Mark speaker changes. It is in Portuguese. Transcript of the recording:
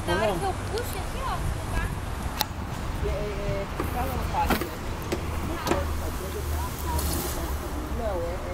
Speaker 1: Na hora que eu puxo aqui, ó, tá?
Speaker 2: Fala uma parte, né? Não,